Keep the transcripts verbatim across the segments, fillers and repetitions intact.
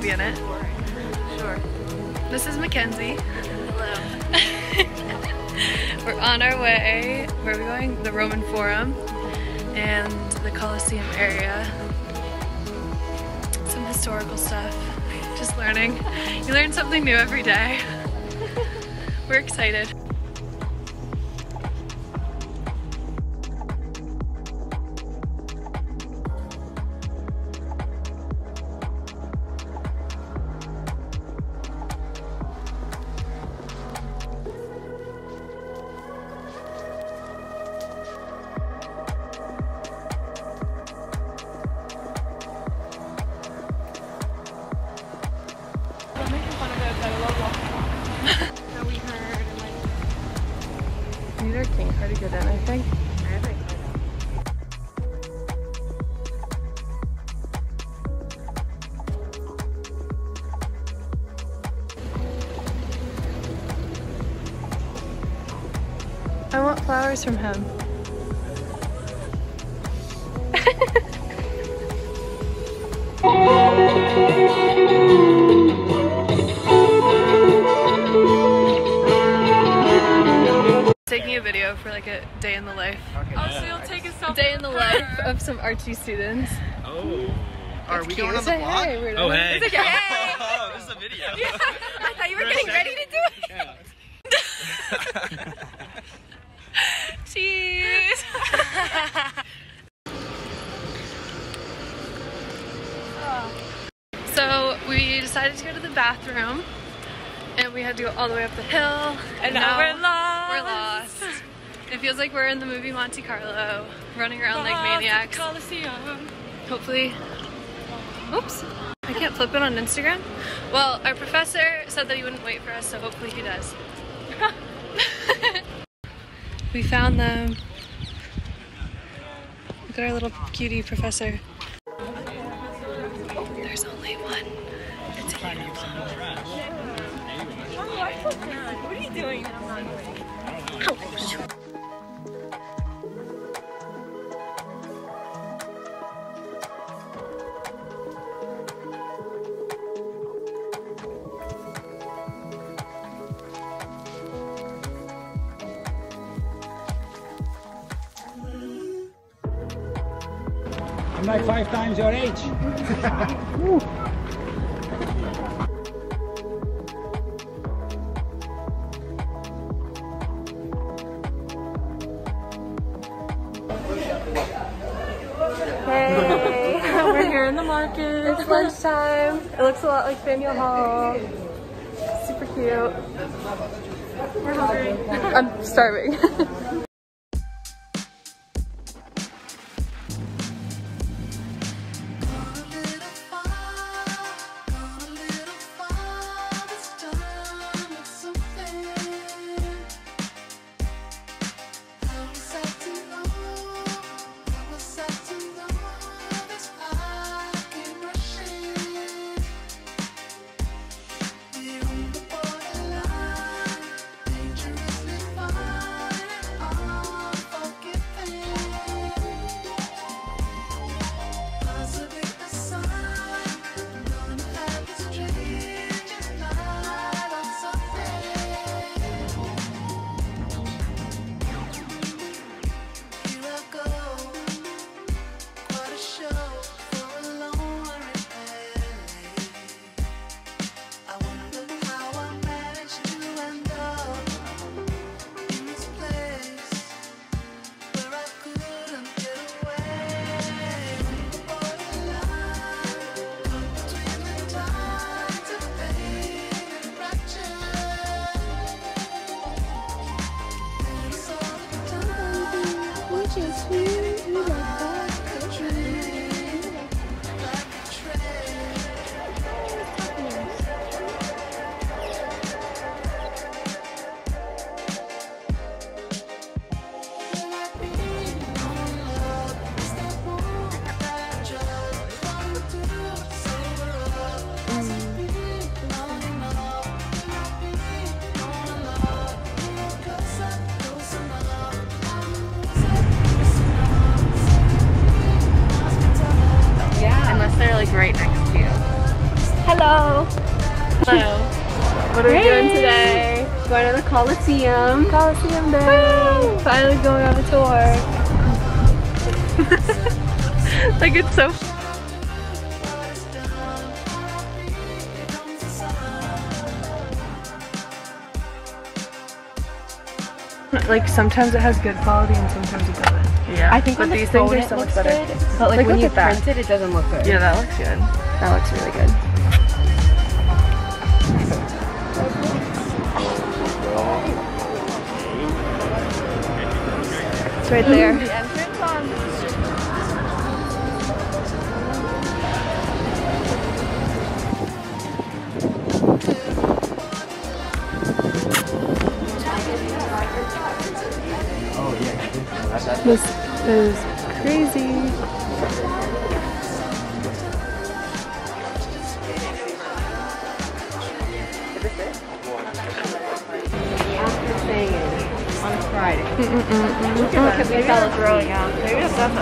be in it. Sure. This is Mackenzie. Hello. We're on our way. Where are we going? The Roman Forum and the Colosseum area. Some historical stuff. Just learning. You learn something new every day. We're excited. These are king card to get in, I think. I want flowers from him. Taking a video for like a day in the life. Okay, oh, so you'll take a selfie. Day in the life of some Archie students. Oh. Are we going on the Say vlog? hey, Oh, hey. It's okay. Oh, this is a video. Yeah. I thought you were getting ready to do it. Yeah. Cheers. So we decided to go to the bathroom and we had to go all the way up the hill. And now we're lost. We're lost. It feels like we're in the movie Monte Carlo, running around like Lost maniacs. Colosseum. Hopefully. Oops. I can't flip it on Instagram. Well, our professor said that he wouldn't wait for us, so hopefully he does. We found them. Look at our little cutie professor. There's only one. It's a unicorn. What are you doing? Oh, shoot. I'm like five times your age. Hey, we're here in the market. It's lunchtime. It looks a lot like Faneuil Hall. Super cute. We're hungry. I'm starving. Hello. Hello. What are we doing today? Going to the Colosseum. Colosseum Day. Woo! Finally going on a tour. Like it's so. Like sometimes it has good quality and sometimes it doesn't. Yeah. I think but when these the things phone are it so much looks better. good, but like, Like, when look you at that. print it, it doesn't look good. Yeah, that looks good. That looks really good. It's right there. The entrance on. This is crazy. After saying it on Friday. Mm -mm -mm -mm. Because we fell throwing out. Maybe that's not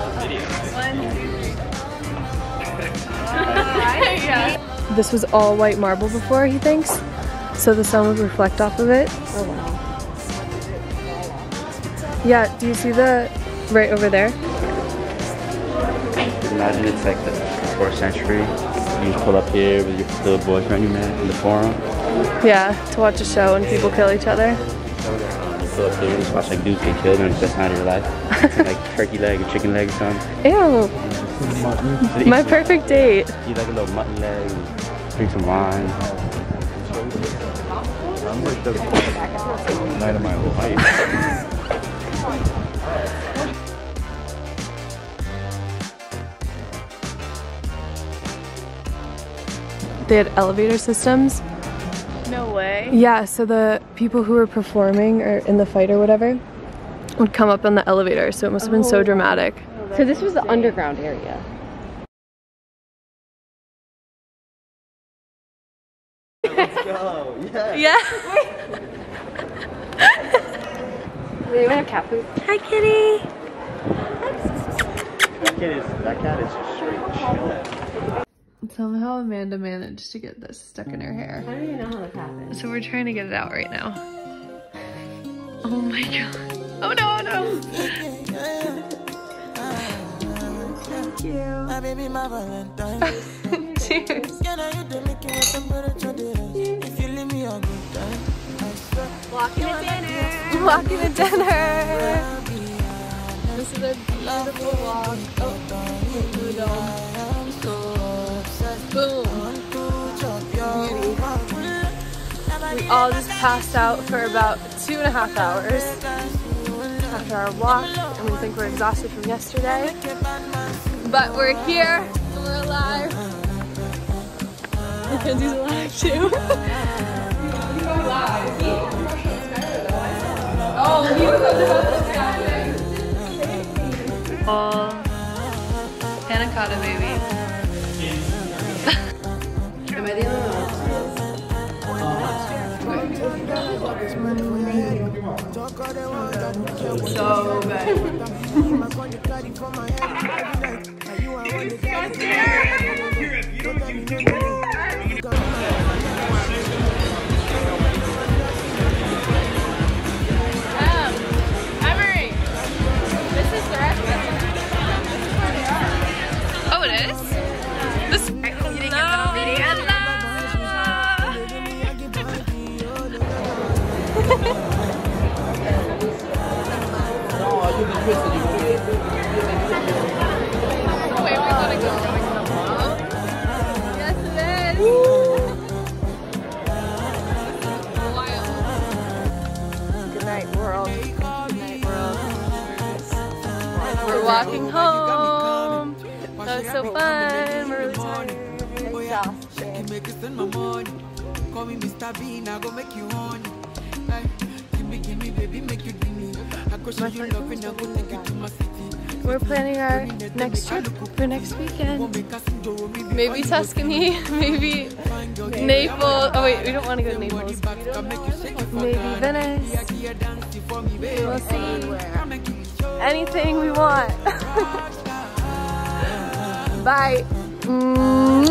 This was all white marble before, he thinks, so the sun would reflect off of it. Oh wow. Yeah, do you see the right over there? Imagine it's like the fourth century. You just pull up here with your little boyfriend you met in the forum. Yeah, to watch a show and people kill each other. You pull up here and just watch like dudes get killed and it's the best night of your life. It's like turkey leg or chicken leg or something. Ew. My perfect date. Eat like a little mutton leg, drink some wine. Sounds like the night of my life. They had elevator systems. No way. Yeah, so the people who were performing or in the fight or whatever would come up on the elevator, so it must have been so dramatic. So this was the underground area. Let's go. Yeah. Yeah. They even have cat food. Hi, kitty. That kid is, that cat is just straight chilling. Somehow Amanda managed to get this stuck in her hair. I don't even know how this happened. So we're trying to get it out right now. Oh my god. Oh no, no. Thank you. My baby, my Valentine. Cheers. Can I hit the making with temperature there? If you leave me a good time, I swear. Walking to dinner. Walking to dinner. This is a beautiful walk. Oh, boom. We all just passed out for about two and a half hours after our walk, and we think we're exhausted from yesterday. But we're here, and we're alive. Mackenzie's alive too. Oh, oh, panna cotta, baby. Am I the only one? So good. Emery, this is the restaurant. Oh, it is? This. You didn't get that on video. Wait, we gotta go. Yes, it is. Wild. Good night, world. Good night, world. We're walking home. That was so fun. We're really tired. Exhausted. Make you spend my money. Call me Mister Bean, I go make you honey. Give me, give me, baby, make you do me. I go show you love and I go take you to my city. We're planning our next trip for next weekend. Maybe Tuscany, maybe Naples. Oh wait, we don't want to go to Naples. Maybe Venice. We'll see. Anything we want. Bye. Mm.